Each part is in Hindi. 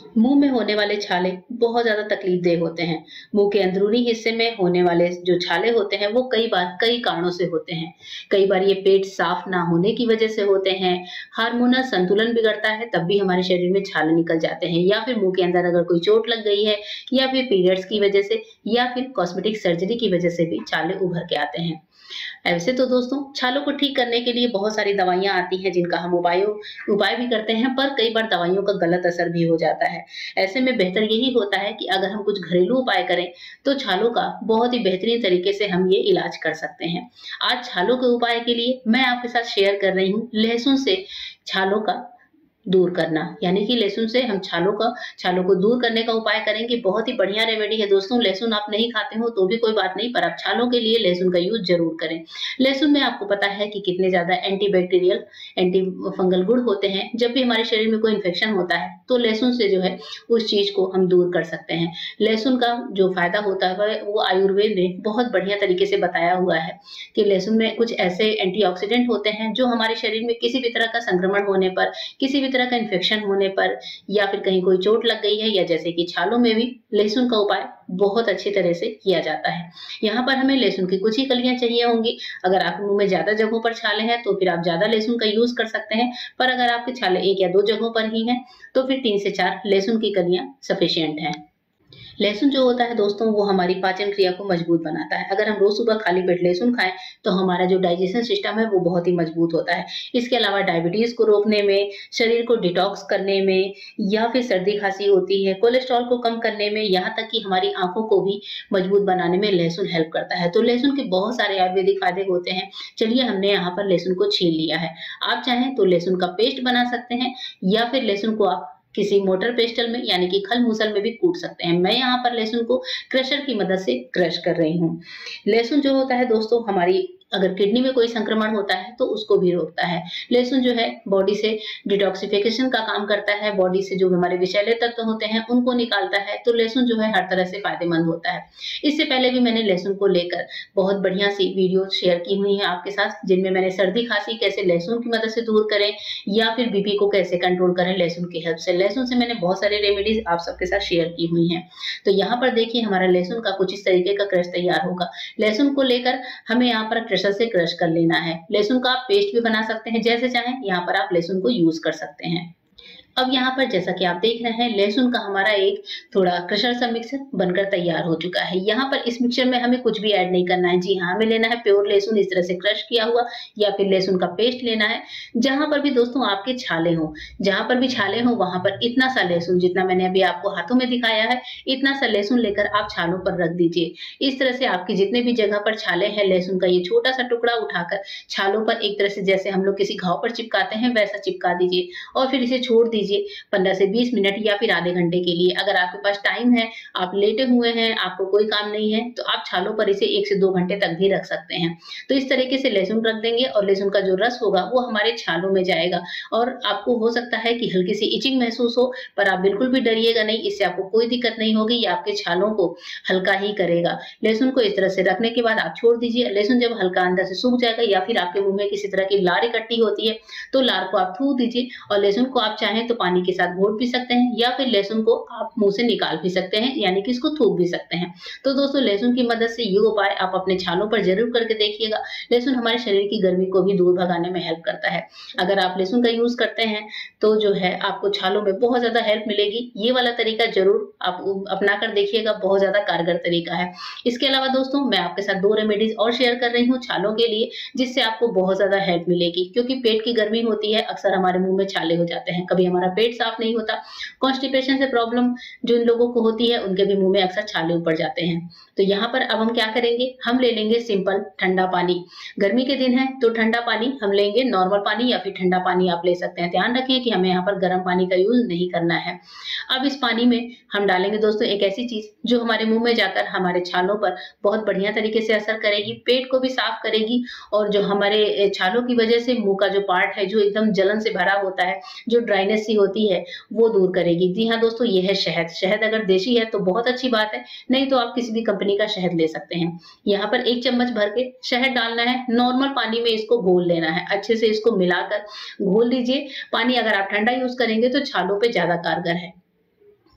मुंह में होने वाले छाले बहुत ज़्यादा तकलीफदेह होते हैं। मुंह के अंदरूनी हिस्से में होने वाले जो छाले होते हैं वो कई बार कई कारणों से होते हैं। कई बार ये पेट साफ ना होने की वजह से होते हैं, हार्मोनल संतुलन बिगड़ता है तब भी हमारे शरीर में छाले निकल जाते हैं, या फिर मुंह के अंदर अगर कोई चोट लग गई है, या फिर पीरियड्स की वजह से, या फिर कॉस्मेटिक सर्जरी की वजह से भी छाले उभर के आते हैं। ऐसे तो दोस्तों छालों को ठीक करने के लिए बहुत सारी दवाइयाँ आती हैं जिनका हम उपाय भी करते हैं, पर कई बार दवाइयों का गलत असर भी हो जाता है। ऐसे में बेहतर यही होता है कि अगर हम कुछ घरेलू उपाय करें तो छालों का बहुत ही बेहतरीन तरीके से हम ये इलाज कर सकते हैं। आज छालों के उपाय के लिए मैं आपके साथ शेयर कर रही हूँ लहसुन से छालों का दूर करना, यानी कि लहसुन से हम छालों को दूर करने का उपाय करेंगे। बहुत ही बढ़िया रेमेडी है दोस्तों। लहसुन आप नहीं खाते हो तो भी कोई बात नहीं, पर आप छालों के लिए लहसुन का यूज़ ज़रूर करें। लहसुन में आपको पता है कि कितने ज़्यादा एंटीबैक्टीरियल, एंटी फंगल गुण होते हैं। जब भी हमारे शरीर में कोई इन्फेक्शन होता है तो लहसुन से जो है उस चीज़ को हम दूर कर सकते हैं। लहसुन का जो फ़ायदा होता है वो आयुर्वेद ने बहुत बढ़िया तरीके से बताया हुआ है कि लहसुन में कुछ ऐसे एंटीऑक्सीडेंट होते हैं जो हमारे शरीर में किसी भी तरह का संक्रमण होने पर, किसी भी तरह का इन्फेक्शन होने पर, या फिर कहीं कोई चोट लग गई है, या जैसे कि छालों में भी लहसुन का उपाय बहुत अच्छी तरह से किया जाता है। यहाँ पर हमें लहसुन की कुछ ही कलियां चाहिए होंगी। अगर आपके मुंह में ज्यादा जगहों पर छाले हैं तो फिर आप ज्यादा लहसुन का यूज कर सकते हैं, पर अगर आपके छाले एक या दो जगहों पर ही हैं तो फिर 3 से 4 लहसुन की कलियां सफिशिएंट हैं। लहसुन जो होता है दोस्तों वो हमारी पाचन क्रिया को मजबूत बनाता है। अगर हम रोज सुबह खाली पेट लहसुन खाएं तो हमारा जो डाइजेशन सिस्टम है वो बहुत ही मजबूत होता है। इसके अलावा डायबिटीज को रोकने में, शरीर को डिटॉक्स करने में, या फिर सर्दी खांसी होती है, कोलेस्ट्रॉल को कम करने में, यहाँ तक कि हमारी आंखों को भी मजबूत बनाने में लहसुन हेल्प करता है। तो लहसुन के बहुत सारे आयुर्वेदिक फायदे होते हैं। चलिए, हमने यहाँ पर लहसुन को छील लिया है। आप चाहें तो लहसुन का पेस्ट बना सकते हैं, या फिर लहसुन को आप किसी मोटर पेस्टल में यानी कि खल मूसल में भी कूट सकते हैं। मैं यहाँ पर लहसुन को क्रशर की मदद से क्रश कर रही हूँ। लहसुन जो होता है दोस्तों, हमारी अगर किडनी में कोई संक्रमण होता है तो उसको भी रोकता है। लहसुन जो है बॉडी से डिटॉक्सिफिकेशन का काम करता है, बॉडी से जो हमारे विषैले तत्व होते हैं उनको निकालता है। तो लहसुन जो है हर तरह से फायदेमंद होता है। इससे पहले भी मैंने लहसुन को लेकर बहुत बढ़िया सी वीडियो शेयर की हुई है आपके साथ, जिनमें मैंने सर्दी खांसी कैसे लहसुन की मदद से दूर करें, या फिर बीपी को कैसे कंट्रोल करें लहसुन की हेल्प से। लहसुन से मैंने बहुत सारे रेमेडीज आप सबके साथ शेयर की हुई हैं। तो यहाँ पर देखिए, हमारा लहसुन का कुछ इस तरीके का क्रश तैयार होगा। लहसुन को लेकर हमें यहाँ पर क्रशर से क्रश कर लेना है। लहसुन का आप पेस्ट भी बना सकते हैं, जैसे चाहें यहाँ पर आप लहसुन को यूज कर सकते हैं। अब यहाँ पर जैसा कि आप देख रहे हैं, लहसुन का हमारा एक थोड़ा क्रशर सा मिक्सर बनकर तैयार हो चुका है। यहाँ पर इस मिक्सचर में हमें कुछ भी ऐड नहीं करना है। जी हाँ, हमें लेना है प्योर लहसुन इस तरह से क्रश किया हुआ, या फिर लहसुन का पेस्ट लेना है। जहाँ पर भी दोस्तों आपके छाले हों, जहाँ पर भी छाले हों वहां पर इतना सा लहसुन, जितना मैंने अभी आपको हाथों में दिखाया है, इतना सा लहसुन लेकर आप छालों पर रख दीजिए। इस तरह से आपकी जितने भी जगह पर छाले हैं, लहसुन का ये छोटा सा टुकड़ा उठाकर छालों पर एक तरह से जैसे हम लोग किसी घाव पर चिपकाते हैं वैसा चिपका दीजिए, और फिर इसे छोड़ दीजिए 15 से 20 मिनट या फिर आधे घंटे के लिए। अगर आपके पास टाइम है, आप लेटे हुए हैं, आपको कोई काम नहीं है, तो आप छालों पर इसे 1 से 2 घंटे तक भी रख सकते हैं। तो इस तरीके से लहसुन रख देंगे और लहसुन का जो रस होगा वो हमारे छालों में जाएगा, और आपको हो सकता है कि हल्की सी इचिंग महसूस हो, पर आप बिल्कुल भी डरिएगा नहीं, इससे आपको कोई दिक्कत नहीं होगी। ये आपके छालों को हल्का ही करेगा। लहसुन को इस तरह से रखने के बाद आप छोड़ दीजिए। लहसुन जब हल्का अंदर से सूख जाएगा, या फिर आपके मुंह में किसी तरह की लार इकट्ठी होती है, तो लार को आप थूक दीजिए, और लहसुन को आप चाहें तो पानी के साथ घोट भी सकते हैं, या फिर लहसुन को आप मुंह से निकाल भी सकते हैं, यानी कि इसको थूक भी सकते हैं। तो दोस्तों, लहसुन की मदद से ये उपाय आप अपने छालों पर जरूर करके देखिएगा। लहसुन हमारे शरीर की गर्मी को भी दूर भगाने में हेल्प करता है। अगर आप लहसुन का यूज करते हैं तो जो है आपको छालों में बहुत ज्यादा हेल्प मिलेगी। ये वाला तरीका जरूर आप अपना कर देखिएगा, बहुत ज्यादा कारगर तरीका है। इसके अलावा दोस्तों, मैं आपके साथ 2 रेमेडीज और शेयर कर रही हूँ छालों के लिए, जिससे आपको बहुत ज्यादा हेल्प मिलेगी। क्योंकि पेट की गर्मी होती है, अक्सर हमारे मुंह में छाले हो जाते हैं, कभी हमारा पेट साफ नहीं होता, कॉन्स्टिपेशन से प्रॉब्लम जिन लोगों को होती है उनके भी मुंह में अक्सर छाले ऊपर जाते हैं। तो यहाँ पर अब हम क्या करेंगे, हम ले लेंगे सिंपल ठंडा पानी। गर्मी के दिन है तो ठंडा पानी हम लेंगे, नॉर्मल पानी या फिर ठंडा पानी आप ले सकते हैं। ध्यान रखें कि हमें यहाँ पर गर्म पानी का यूज नहीं करना है। अब इस पानी में हम डालेंगे दोस्तों एक ऐसी चीज जो हमारे मुंह में जाकर हमारे छालों पर बहुत बढ़िया तरीके से असर करेगी, पेट को भी साफ करेगी, और जो हमारे छालों की वजह से मुंह का जो पार्ट है जो एकदम जलन से भरा होता है, जो ड्राइनेस सी होती है, वो दूर करेगी। जी हाँ दोस्तों, ये है शहद। शहद अगर देशी है तो बहुत अच्छी बात है, नहीं तो आप किसी भी कंपनी का शहद ले सकते हैं। यहाँ पर 1 चम्मच भर के शहद डालना है, नॉर्मल पानी में इसको घोल लेना है, अच्छे से इसको मिलाकर घोल लीजिए। पानी अगर आप ठंडा यूज करेंगे तो छालों पे ज्यादा कारगर है।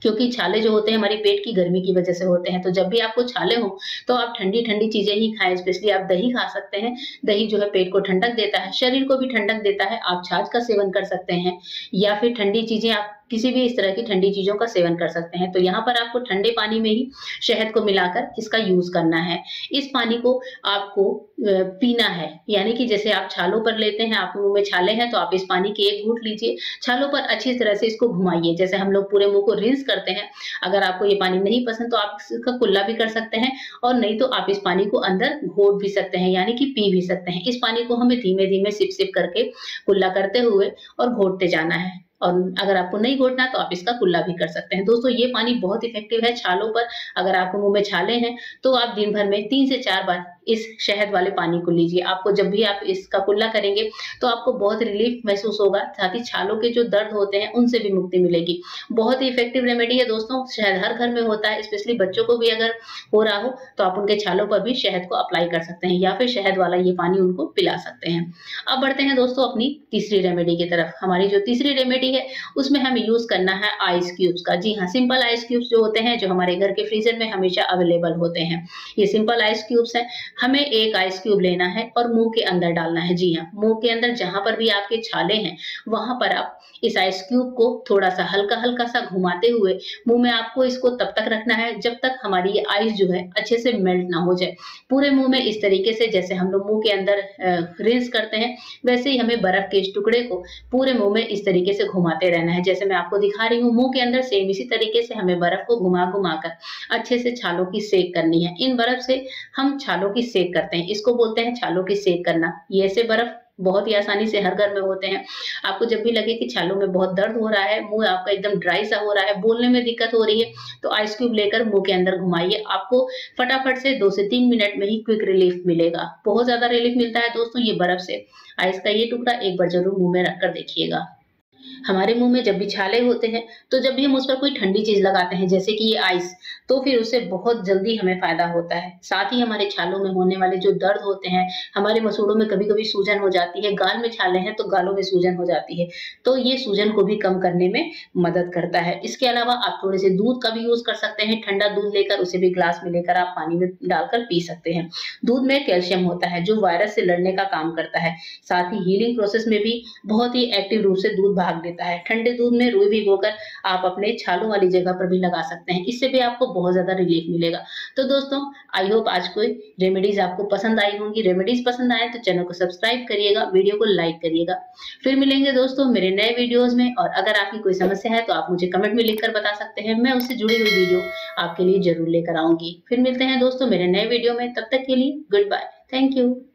क्योंकि छाले जो होते हैं हमारी पेट की गर्मी की वजह से होते हैं। तो जब भी आपको छाले हो तो आप ठंडी-ठंडी चीज़ें ही खाएँ, स्पेशली आप दही खा सकते हैं। दही जो है पेट को ठंडक देता है, शरीर को भी ठंडक देता है। आप छाछ का सेवन कर सकते हैं या फिर ठंडी चीज़ें आप किसी भी इस तरह की ठंडी चीज़ों का सेवन कर सकते हैं। तो यहाँ पर आपको ठंडे पानी में ही शहद को मिलाकर इसका यूज़ करना है। इस पानी को आपको पीना है, यानी कि जैसे आप छालों पर लेते हैं, आपके मुँह में छाले हैं तो आप इस पानी की एक घूँट लीजिए, छालों पर अच्छी तरह से इसको घुमाइए। जैसे हम लोग पूरे मुँह को रिंस करते हैं, अगर आपको ये पानी नहीं पसंद तो आप इसका कुल्ला भी कर सकते हैं और नहीं तो आप इस पानी को अंदर घोट भी सकते हैं, यानी कि पी भी सकते हैं। इस पानी को हमें धीमे-धीमे सिप-सिप करके कुल्ला करते हुए और घोटते जाना है। और अगर आपको नहीं घोटना तो आप इसका कुल्ला भी कर सकते हैं। दोस्तों ये पानी बहुत इफ़ेक्टिव है छालों पर। अगर आपके मुँह में छाले हैं तो आप दिन भर में 3 से 4 बार इस शहद वाले पानी को लीजिए। आपको जब भी आप इसका कुल्ला करेंगे तो आपको बहुत रिलीफ महसूस होगा, साथ ही छालों के जो दर्द होते हैं उनसे भी मुक्ति मिलेगी। बहुत ही इफ़ेक्टिव रेमेडी है दोस्तों, शहद हर घर में होता है, स्पेशली बच्चों को भी अगर हो रहा हो तो आप उनके छालों पर भी शहद को अप्लाई कर सकते हैं या फिर शहद वाला ये पानी उनको पिला सकते हैं। अब बढ़ते हैं दोस्तों अपनी तीसरी रेमेडी की तरफ। हमारी जो तीसरी रेमेडी है उसमें हमें यूज़ करना है आइस क्यूब्स का। जी हाँ, सिंपल आइस क्यूब्स जो होते हैं जो हमारे घर के फ्रीज़र में हमेशा अवेलेबल होते हैं। ये सिंपल आइस क्यूब्स हैं। हमें एक आइस क्यूब लेना है और मुँह के अंदर डालना है। जी हाँ, मुँह के अंदर जहाँ पर भी आपके छाले हैं, वहाँ पर आप इस आइस क्यूब को थोड़ा-सा हल्का-हल्का सा घुमाते हुए मुँह में आपको इसको तब तक रखना है जब तक हमारी ये आइस जो है अच्छे से मेल्ट ना हो जाए। पूरे मुँह में इस तरीके से जैसे हम लोग मुँह के अंदर रिंस करते हैं, वैसे ही हमें बर्फ के इस टुकड़े को पूरे मुँह में इस तरीके से घुमाते रहना है। जैसे मैं आपको दिखा रही हूँ, मुँह के अंदर सेम इसी तरीके से हमें बर्फ को घुमा-घुमा कर अच्छे से छालों की सेक करनी है। इन बर्फ से हम छालों की सेक करते हैं, इसको बोलते हैं छालों की सेक करना। ये ऐसे बर्फ बहुत ही आसानी से हर घर में होते हैं। आपको जब भी लगे कि छालों में बहुत दर्द हो रहा है, मुँह आपका एकदम ड्राई सा हो रहा है, बोलने में दिक्कत हो रही है, तो आइस क्यूब लेकर मुँह के अंदर घुमाइए। आपको फटाफट से 2 से 3 मिनट में ही क्विक रिलीफ मिलेगा। बहुत ज़्यादा रिलीफ मिलता है दोस्तों ये बर्फ से। आइस का ये टुकड़ा एक बार ज़रूर मुँह में रख कर देखिएगा। हमारे मुँह में जब भी छाले होते हैं, तो जब भी हम उस पर कोई ठंडी चीज़ लगाते हैं, जैसे कि ये आइस, तो फिर उससे बहुत जल्दी हमें फ़ायदा होता है। साथ ही हमारे छालों में होने वाले जो दर्द होते हैं, हमारे मसूड़ों में कभी-कभी सूजन हो जाती है, गाल में छाले हैं तो गालों में सूजन हो जाती है, तो ये सूजन को भी कम करने में मदद करता है। इसके अलावा आप थोड़े से दूध का भी यूज़ कर सकते हैं, ठंडा दूध लेकर उसे भी ग्लास में लेकर आप पानी में डालकर पी सकते हैं। दूध में कैल्शियम होता है, जो वायरस से लड़ने का काम करता है। साथ ही हीलिंग प्रोसेस में भी बहुत ही एक्टिव रूप से दूध भाग देता है। ठंडे दूध में रुई भिगोकर आप अपने छालों वाली जगह पर भी लगा सकते हैं। इससे भी आपको बहुत ज़्यादा रिलीफ मिलेगा। तो दोस्तों, आई होप आज कोई रेमेडीज़ आपको पसंद आई होंगी। रेमेडीज़ पसंद आए तो चैनल को सब्सक्राइब करिएगा, वीडियो को लाइक करिएगा। फिर मिलेंगे दोस्तों मेरे नए वीडियोज़ में, और अगर आपकी कोई समस्या है तो आप मुझे कमेंट में लिखकर बता सकते हैं। मैं उससे जुड़ी हुई वीडियो आपके लिए ज़रूर लेकर आऊँगी। फिर मिलते हैं दोस्तों मेरे नए वीडियो में, तब तक के लिए गुड बाय। Thank you.